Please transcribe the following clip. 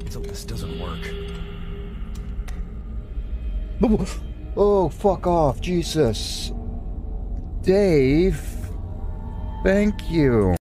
until this doesn't work. Oh, fuck off, Jesus. Dave, thank you.